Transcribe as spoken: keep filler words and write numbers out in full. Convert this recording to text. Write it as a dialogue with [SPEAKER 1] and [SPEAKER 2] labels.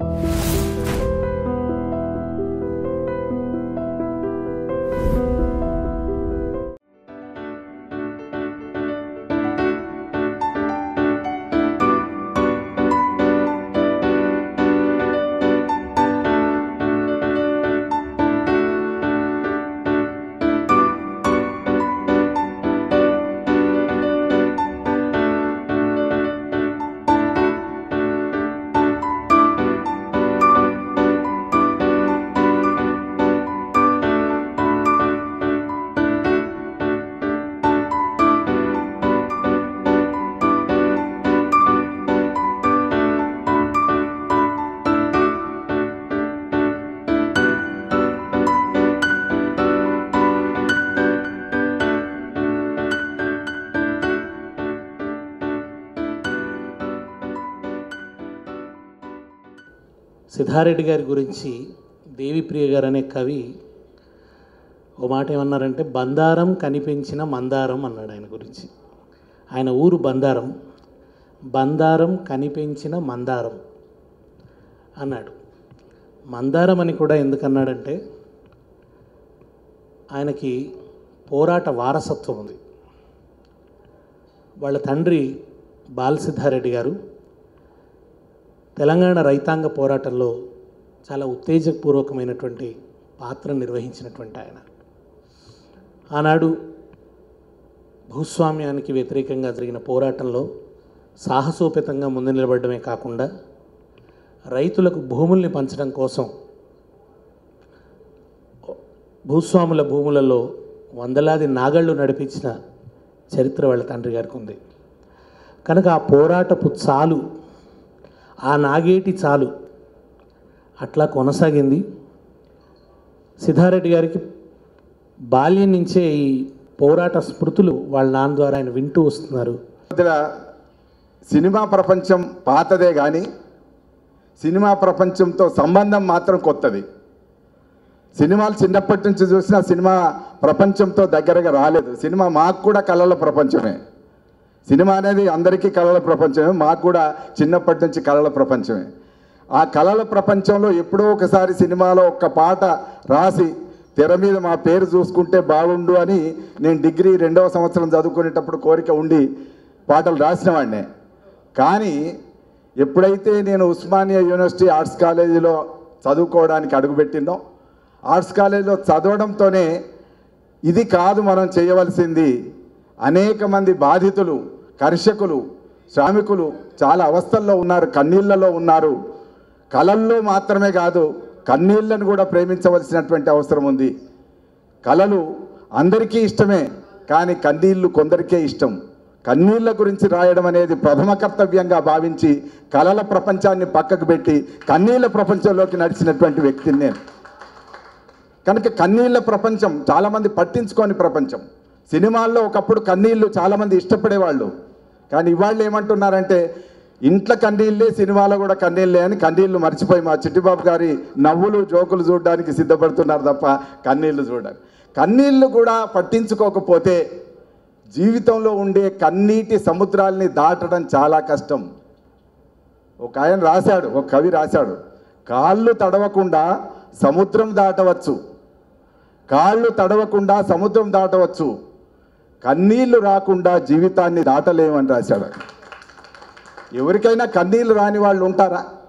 [SPEAKER 1] సిద్ధారెడ్డి గారి గురించి దేవిప్రియ గారు అనే కవి ఓ మాట ఏమన్నారంటే, బందారం కనిపించిన మందారం అన్నాడు ఆయన గురించి. ఆయన ఊరు బందారం, బందారం కనిపించిన మందారం అన్నాడు. మందారం అని కూడా ఎందుకన్నాడంటే, ఆయనకి పోరాట వారసత్వం ఉంది. వాళ్ళ తండ్రి బాలసిద్ధారెడ్డి గారు తెలంగాణ రైతాంగ పోరాటంలో చాలా ఉత్తేజపూర్వకమైనటువంటి పాత్ర నిర్వహించినటువంటి ఆయన. ఆనాడు భూస్వామ్యానికి వ్యతిరేకంగా జరిగిన పోరాటంలో సాహసోపేతంగా ముందు నిలబడమే కాకుండా రైతులకు భూముల్ని పంచడం కోసం భూస్వాముల భూములలో వందలాది నాగళ్ళు నడిపించిన చరిత్ర వాళ్ళ తండ్రి గారికి ఉంది. కనుక ఆ పోరాటపు చాలు, ఆ నాగేటి చాలు అట్లా కొనసాగింది. సిద్ధారెడ్డి గారికి బాల్యం నుంచే ఈ పోరాట స్మృతులు వాళ్ళ నాన్న ద్వారా ఆయన వింటూ వస్తున్నారు.
[SPEAKER 2] సినిమా ప్రపంచం పాతదే కానీ సినిమా ప్రపంచంతో సంబంధం మాత్రం కొత్తది. సినిమాలు చిన్నప్పటి నుంచి చూసినా సినిమా ప్రపంచంతో దగ్గరగా రాలేదు. సినిమా మాకు కూడా కళల ప్రపంచమే. సినిమా అనేది అందరికీ కళల ప్రపంచమే, మాకు కూడా చిన్నప్పటి నుంచి కళల ప్రపంచమే. ఆ కళల ప్రపంచంలో ఎప్పుడో ఒకసారి సినిమాలో ఒక పాట రాసి తెర మీద మా పేరు చూసుకుంటే బాగుండు అని నేను డిగ్రీ రెండవ సంవత్సరం చదువుకునేటప్పుడు కోరిక ఉండి పాటలు రాసిన వాడినే. కానీ ఎప్పుడైతే నేను ఉస్మానియా యూనివర్సిటీ ఆర్ట్స్ కాలేజీలో చదువుకోవడానికి అడుగుపెట్టిందో, ఆర్ట్స్ కాలేజీలో చదవడంతోనే ఇది కాదు మనం చేయవలసింది, అనేక మంది బాధితులు, కర్షకులు, శ్రామికులు చాలా అవస్థల్లో ఉన్నారు, కన్నీళ్లలో ఉన్నారు. కళల్లో మాత్రమే కాదు కన్నీళ్లను కూడా ప్రేమించవలసినటువంటి అవసరం ఉంది. కళలు అందరికీ ఇష్టమే, కానీ కన్నీళ్లు కొందరికే ఇష్టం. కన్నీళ్ల గురించి రాయడం అనేది ప్రథమ కర్తవ్యంగా భావించి కళల ప్రపంచాన్ని పక్కకు పెట్టి కన్నీళ్ల ప్రపంచంలోకి నడిచినటువంటి వ్యక్తిని నేను. కనుక కన్నీళ్ల ప్రపంచం చాలామంది పట్టించుకోని ప్రపంచం. సినిమాల్లో ఒకప్పుడు కన్నీళ్ళు చాలామంది ఇష్టపడేవాళ్ళు, కానీ ఇవాళ ఏమంటున్నారంటే ఇంట్లో కన్నీళ్ళే సినిమాలో కూడా కన్నీళ్ళే అని కన్నీళ్ళు మర్చిపోయి మా చిట్టిబాబు గారి నవ్వులు జోకులు చూడడానికి సిద్ధపడుతున్నారు తప్ప కన్నీళ్లు చూడడానికి. కన్నీళ్ళు కూడా పట్టించుకోకపోతే జీవితంలో ఉండే కన్నీటి సముద్రాల్ని దాటడం చాలా కష్టం. ఒక ఆయన రాశాడు, ఒక కవి రాశాడు, కాళ్ళు తడవకుండా సముద్రం దాటవచ్చు, కాళ్ళు తడవకుండా సముద్రం దాటవచ్చు, కన్నీళ్లు రాకుండా జీవితాన్ని దాటలేమని రాశాడు. ఎవరికైనా కన్నీళ్లు రాని వాళ్ళు ఉంటారా?